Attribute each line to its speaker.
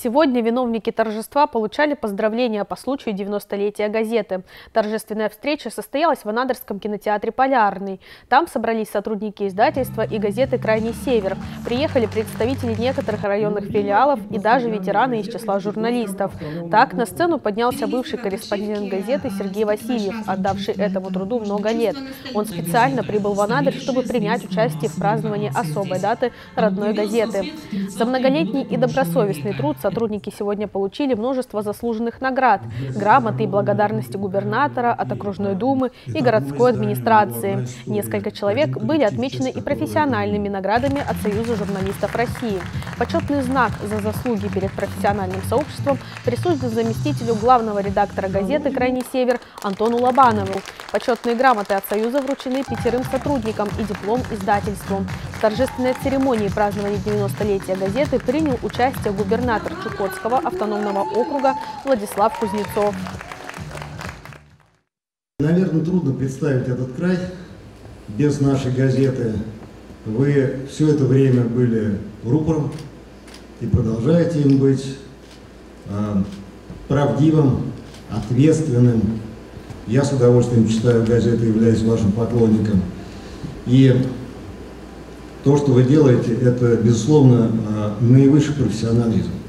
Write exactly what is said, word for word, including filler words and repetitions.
Speaker 1: Сегодня виновники торжества получали поздравления по случаю девяностолетия газеты. Торжественная встреча состоялась в Анадырском кинотеатре «Полярный». Там собрались сотрудники издательства и газеты «Крайний север». Приехали представители некоторых районных филиалов и даже ветераны из числа журналистов. Так на сцену поднялся бывший корреспондент газеты Сергей Васильев, отдавший этому труду много лет. Он специально прибыл в Анадырь, чтобы принять участие в праздновании особой даты родной газеты. За многолетний и добросовестный труд сотрудники сегодня получили множество заслуженных наград, грамоты и благодарности губернатора, от окружной думы и городской администрации. Несколько человек были отмечены и профессиональными наградами от Союза журналистов России. Почетный знак за заслуги перед профессиональным сообществом присужден заместителю главного редактора газеты «Крайний север» Антону Лобанову. Почетные грамоты от Союза вручены пятерым сотрудникам и диплом издательству. В торжественной церемонии празднования девяностолетия газеты принял участие губернатор Чукотского автономного округа Владислав Кузнецов.
Speaker 2: Наверное, трудно представить этот край без нашей газеты. Вы все это время были рупором и продолжаете им быть, э, правдивым, ответственным. Я с удовольствием читаю газеты, являюсь вашим поклонником. И то, что вы делаете, это, безусловно, наивысший профессионализм.